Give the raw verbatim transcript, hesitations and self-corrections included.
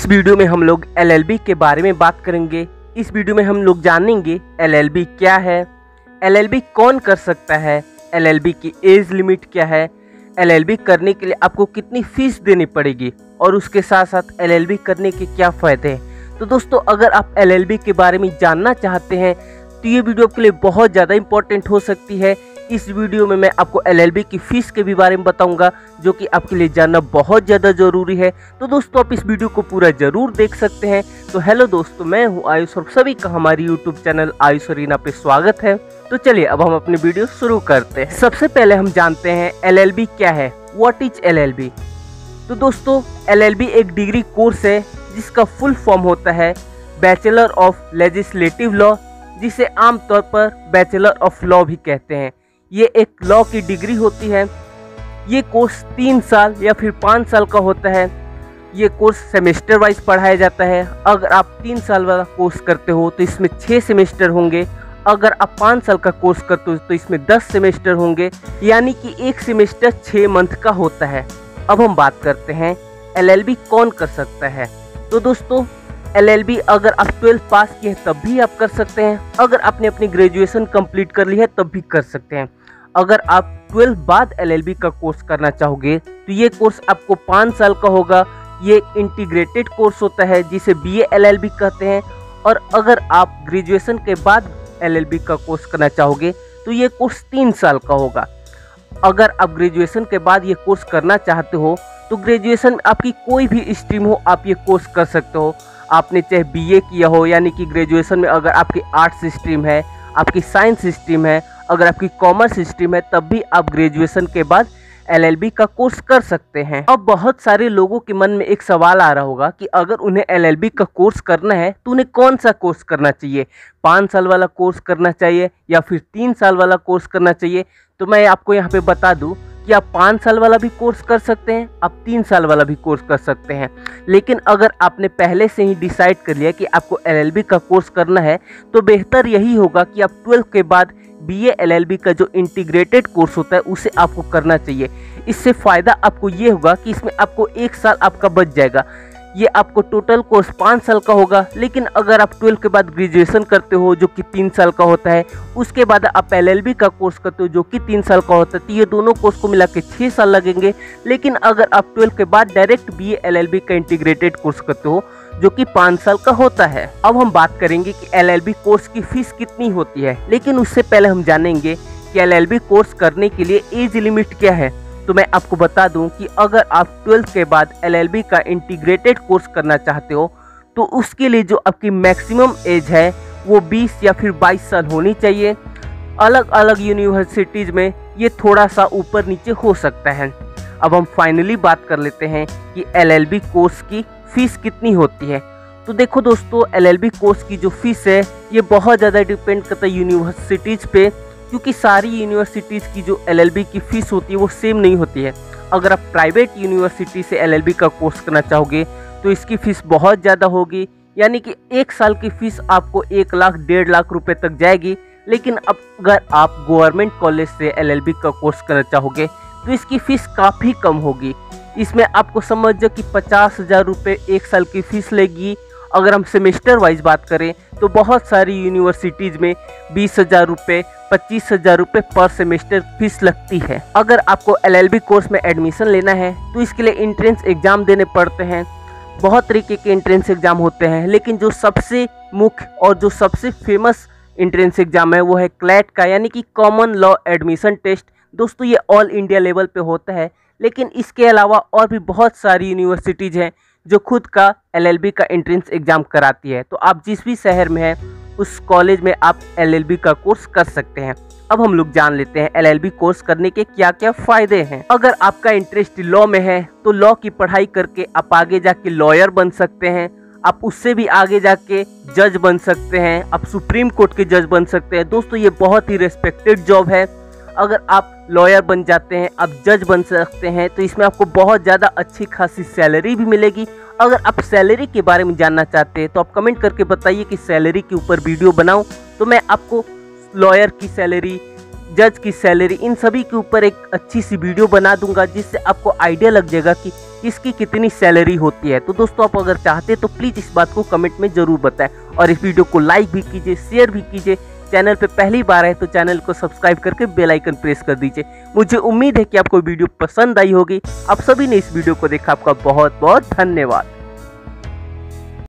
इस वीडियो में हम लोग एल एल बी के बारे में बात करेंगे। इस वीडियो में हम लोग जानेंगे एल एल बी क्या है, एल एल बी कौन कर सकता है, एल एल बी की एज लिमिट क्या है, एल एल बी करने के लिए आपको कितनी फीस देनी पड़ेगी और उसके साथ साथ एल एल बी करने के क्या फ़ायदे हैं। तो दोस्तों, अगर आप एल एल बी के बारे में जानना चाहते हैं तो ये वीडियो आपके लिए बहुत ज़्यादा इंपॉर्टेंट हो सकती है। इस वीडियो में मैं आपको एल एल बी की फ़ीस के भी बारे में बताऊंगा, जो कि आपके लिए जानना बहुत ज़्यादा ज़रूरी है। तो दोस्तों, आप इस वीडियो को पूरा ज़रूर देख सकते हैं। तो हेलो दोस्तों, मैं हूं आयुष और सभी का हमारी यूट्यूब चैनल आयुष अरीना पे स्वागत है। तो चलिए अब हम अपनी वीडियो शुरू करते हैं। सबसे पहले हम जानते हैं एल एल बी क्या है, what is L L B. तो दोस्तों, एल एल बी एक डिग्री कोर्स है जिसका फुल फॉर्म होता है बैचलर ऑफ लेजिस्लेटिव लॉ, जिसे आमतौर पर बैचलर ऑफ लॉ भी कहते हैं। ये एक लॉ की डिग्री होती है। ये कोर्स तीन साल या फिर पाँच साल का होता है। ये कोर्स सेमेस्टर वाइज पढ़ाया जाता है। अगर आप तीन साल वाला कोर्स करते हो तो इसमें छः सेमेस्टर होंगे। अगर आप पाँच साल का कोर्स करते हो तो इसमें दस सेमेस्टर होंगे, यानी कि एक सेमेस्टर छः मंथ का होता है। अब हम बात करते हैं एल एल बी कौन कर सकता है। तो दोस्तों, एल एल बी अगर आप ट्वेल्थ पास किए हैं तब भी आप कर सकते हैं। अगर आपने अपनी ग्रेजुएशन कंप्लीट कर ली है तब भी कर सकते हैं। अगर आप ट्वेल्थ बाद एल एल बी का कोर्स करना चाहोगे तो ये कोर्स आपको पाँच साल का होगा। ये एक इंटीग्रेटेड कोर्स होता है जिसे B A L L B कहते हैं। और अगर आप ग्रेजुएशन के बाद एल एल बी का कोर्स करना चाहोगे तो ये कोर्स तीन साल का होगा। अगर आप ग्रेजुएशन के बाद ये कोर्स करना चाहते हो तो ग्रेजुएशन में आपकी कोई भी स्ट्रीम हो, आप ये कोर्स कर सकते हो। आपने चाहे बी ए किया हो, यानी कि ग्रेजुएशन में अगर आपकी आर्ट्स स्ट्रीम है, आपकी साइंस स्ट्रीम है, अगर आपकी कॉमर्स स्ट्रीम है, तब भी आप ग्रेजुएशन के बाद एल एल बी का कोर्स कर सकते हैं। अब बहुत सारे लोगों के मन में एक सवाल आ रहा होगा कि अगर उन्हें एल एल बी का कोर्स करना है तो उन्हें कौन सा कोर्स करना चाहिए, पाँच साल वाला कोर्स करना चाहिए या फिर तीन साल वाला कोर्स करना चाहिए। तो मैं आपको यहाँ पे बता दूं कि आप पाँच साल वाला भी कोर्स कर सकते हैं, आप तीन साल वाला भी कोर्स कर सकते हैं। लेकिन अगर आपने पहले से ही डिसाइड कर लिया कि आपको एल एल बी का कोर्स करना है तो बेहतर यही होगा कि आप ट्वेल्थ के बाद B A L L B का जो इंटीग्रेटेड कोर्स होता है उसे आपको करना चाहिए। इससे फ़ायदा आपको ये होगा कि इसमें आपको एक साल आपका बच जाएगा। ये आपको टोटल कोर्स पाँच साल का होगा। लेकिन अगर आप ट्वेल्थ के बाद ग्रेजुएशन करते हो जो कि तीन साल का होता है, उसके बाद आप एल एल बी का कोर्स करते हो जो कि तीन साल का होता है, तो ये दोनों कोर्स को मिला के छः साल लगेंगे। लेकिन अगर आप ट्वेल्थ के बाद direct B A L L B का इंटीग्रेटेड कोर्स करते हो जो कि पाँच साल का होता है। अब हम बात करेंगे कि एल एल बी कोर्स की फीस कितनी होती है, लेकिन उससे पहले हम जानेंगे कि एल एल बी कोर्स करने के लिए एज लिमिट क्या है। तो मैं आपको बता दूं कि अगर आप ट्वेल्थ के बाद एल एल बी का इंटीग्रेटेड कोर्स करना चाहते हो तो उसके लिए जो आपकी मैक्सिमम एज है वो बीस या फिर बाईस साल होनी चाहिए। अलग अलग यूनिवर्सिटीज़ में ये थोड़ा सा ऊपर नीचे हो सकता है। अब हम फाइनली बात कर लेते हैं कि एल एल बी कोर्स की फ़ीस कितनी होती है। तो देखो दोस्तों, एल एल बी कोर्स की जो फीस है ये बहुत ज़्यादा डिपेंड करता है यूनिवर्सिटीज़ पे, क्योंकि सारी यूनिवर्सिटीज़ की जो एल एल बी की फ़ीस होती है वो सेम नहीं होती है। अगर आप प्राइवेट यूनिवर्सिटी से एल एल बी का कोर्स करना चाहोगे तो इसकी फ़ीस बहुत ज़्यादा होगी, यानी कि एक साल की फ़ीस आपको एक लाख डेढ़ लाख रुपए तक जाएगी। लेकिन अब अगर आप गवर्नमेंट कॉलेज से एल एल बी का कोर्स करना चाहोगे तो इसकी फ़ीस काफ़ी कम होगी। इसमें आपको समझो कि पचास हज़ार रुपये एक साल की फ़ीस लेगी। अगर हम सेमेस्टर वाइज बात करें तो बहुत सारी यूनिवर्सिटीज़ में बीस हज़ार रुपये पच्चीस हज़ार रुपये पर सेमेस्टर फीस लगती है। अगर आपको एल एल बी कोर्स में एडमिशन लेना है तो इसके लिए एंट्रेंस एग्ज़ाम देने पड़ते हैं। बहुत तरीके के एंट्रेंस एग्ज़ाम होते हैं, लेकिन जो सबसे मुख्य और जो सबसे फेमस एंट्रेंस एग्ज़ाम है वो है क्लैट का, यानी कि कॉमन लॉ एडमिशन टेस्ट। दोस्तों, ये ऑल इंडिया लेवल पे होता है, लेकिन इसके अलावा और भी बहुत सारी यूनिवर्सिटीज़ हैं जो खुद का एल एल बी का एंट्रेंस एग्ज़ाम कराती है। तो आप जिस भी शहर में हैं उस कॉलेज में आप एल एल बी का कोर्स कर सकते हैं। अब हम लोग जान लेते हैं एल एल बी कोर्स करने के क्या क्या फ़ायदे हैं। अगर आपका इंटरेस्ट लॉ में है तो लॉ की पढ़ाई करके आप आगे जाके लॉयर बन सकते हैं। आप उससे भी आगे जाके जज बन सकते हैं, आप सुप्रीम कोर्ट के जज बन सकते हैं। दोस्तों, ये बहुत ही रेस्पेक्टेड जॉब है। अगर आप लॉयर बन जाते हैं, आप जज बन सकते हैं, तो इसमें आपको बहुत ज़्यादा अच्छी खासी सैलरी भी मिलेगी। अगर आप सैलरी के बारे में जानना चाहते हैं तो आप कमेंट करके बताइए कि सैलरी के ऊपर वीडियो बनाऊं, तो मैं आपको लॉयर की सैलरी, जज की सैलरी, इन सभी के ऊपर एक अच्छी सी वीडियो बना दूंगा, जिससे आपको आइडिया लग जाएगा कि कि इसकी कितनी सैलरी होती है। तो दोस्तों आप अगर चाहते हैं तो प्लीज़ इस बात को कमेंट में ज़रूर बताएं और इस वीडियो को लाइक भी कीजिए, शेयर भी कीजिए। चैनल पे पहली बार है तो चैनल को सब्सक्राइब करके बेल आइकन प्रेस कर दीजिए। मुझे उम्मीद है कि आपको वीडियो पसंद आई होगी। आप सभी ने इस वीडियो को देखा, आपका बहुत बहुत धन्यवाद।